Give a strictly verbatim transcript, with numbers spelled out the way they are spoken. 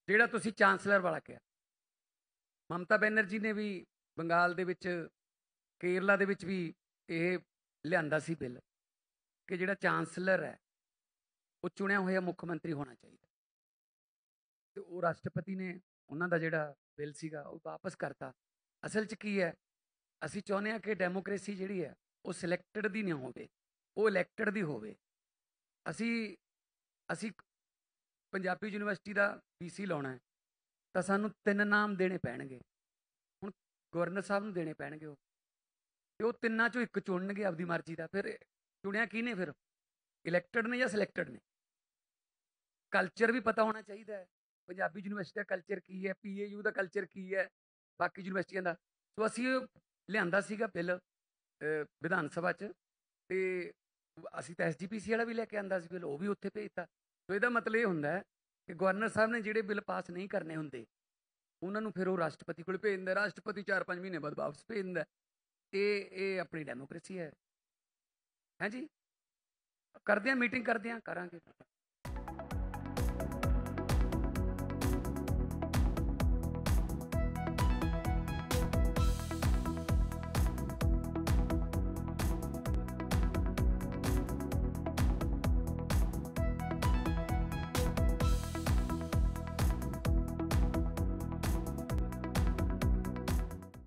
ਜਿਹੜਾ ਤੁਸੀਂ ਚਾਂਸਲਰ ਵਾਲਾ ਕਿਹਾ, ਮਮਤਾ ਬੈਨਰਜੀ ਨੇ ਵੀ ਬੰਗਾਲ ਦੇ ਵਿੱਚ, ਕੇਰਲਾ ਦੇ ਵਿੱਚ ਵੀ ਇਹ ਲਿਆਂਦਾ ਸੀ ਬਿੱਲ ਕਿ ਜਿਹੜਾ ਚਾਂਸਲਰ ਹੈ ਉਹ ਚੁਣਿਆ ਹੋਇਆ ਮੁੱਖ ਮੰਤਰੀ ਹੋਣਾ ਚਾਹੀਦਾ, ਤੇ ਉਹ ਰਾਸ਼ਟਰਪਤੀ ਨੇ ਉਹਨਾਂ ਦਾ ਜਿਹੜਾ ਬਿੱਲ ਸੀਗਾ ਉਹ ਵਾਪਸ ਕਰਤਾ। ਅਸਲ 'ਚ ਕੀ ਹੈ, ਅਸੀਂ ਚਾਹੁੰਦੇ ਹਾਂ ਕਿ ਡੈਮੋਕ੍ਰੇਸੀ ਜਿਹੜੀ ਹੈ ਉਹ ਸਿਲੈਕਟਡ ਦੀ ਨਹੀਂ ਹੋਵੇ, ਉਹ ਇਲੈਕਟਡ ਦੀ ਹੋਵੇ। ਅਸੀਂ ਅਸੀਂ ਪੰਜਾਬੀ ਯੂਨੀਵਰਸਿਟੀ ਦਾ ਪੀ ਸੀ ਲਾਉਣਾ ਹੈ ਤਾਂ ਸਾਨੂੰ ਤਿੰਨ ਨਾਮ ਦੇਣੇ ਪੈਣਗੇ। ਹੁਣ ਗਵਰਨਰ ਸਾਹਿਬ ਨੂੰ ਦੇਣੇ ਪੈਣਗੇ ਉਹ, ਤੇ ਉਹ ਤਿੰਨਾਂ ਚੋਂ ਇੱਕ ਚੁਣਨਗੇ ਆਪਦੀ ਮਰਜ਼ੀ ਦਾ। ਫਿਰ ਚੁਣਿਆ ਕਿਹਨੇ? ਫਿਰ ਇਲੈਕਟਡ ਨੇ ਜਾਂ ਸਿਲੈਕਟਡ ਨੇ? ਕਲਚਰ ਵੀ ਪਤਾ ਹੋਣਾ ਚਾਹੀਦਾ ਹੈ, ਪੰਜਾਬੀ ਯੂਨੀਵਰਸਿਟੀ ਦਾ ਕਲਚਰ ਕੀ ਹੈ, P A you the culture ਕੀ ਹੈ, ਬਾਕੀ ਯੂਨੀਵਰਸਿਟੀਆਂ ਦਾ। ਸੋ ਅਸੀਂ ਲਿਆਂਦਾ ਸੀਗਾ ਬਿੱਲ ਵਿਧਾਨ ਸਭਾ 'ਚ, ਤੇ ਅਸੀਂ ਤਾਂ ਐਸ ਜੀ ਪੀ ਸੀ ਵਾਲਾ ਵੀ ਲੈ ਕੇ ਆਂਦਾ ਸੀ ਬਿੱਲ, ਉਹ ਵੀ ਉੱਥੇ ਭੇਜਤਾ। ਸੋ ਇਹਦਾ ਮਤਲਬ ਇਹ ਹੁੰਦਾ ਹੈ ਕਿ ਗਵਰਨਰ ਸਾਹਿਬ ਨੇ ਜਿਹੜੇ ਬਿੱਲ ਪਾਸ ਨਹੀਂ ਕਰਨੇ ਹੁੰਦੇ ਉਹਨਾਂ ਨੂੰ ਫਿਰ ਉਹ ਰਾਸ਼ਟਰਪਤੀ ਕੋਲ ਭੇਜ ਦਿੰਦਾ, ਰਾਸ਼ਟਰਪਤੀ ਚਾਰ ਪੰਜ ਮਹੀਨੇ ਬਾਅਦ ਵਾਪਸ ਭੇਜ ਦਿੰਦਾ। ਇਹ ਇਹ ਆਪਣੀ ਡੈਮੋਕ੍ਰੇਸੀ ਹੈ। ਹੈ ਜੀ, ਕਰਦੇ ਹਾਂ ਮੀਟਿੰਗ, ਕਰਦੇ ਹਾਂ, ਕਰਾਂਗੇ।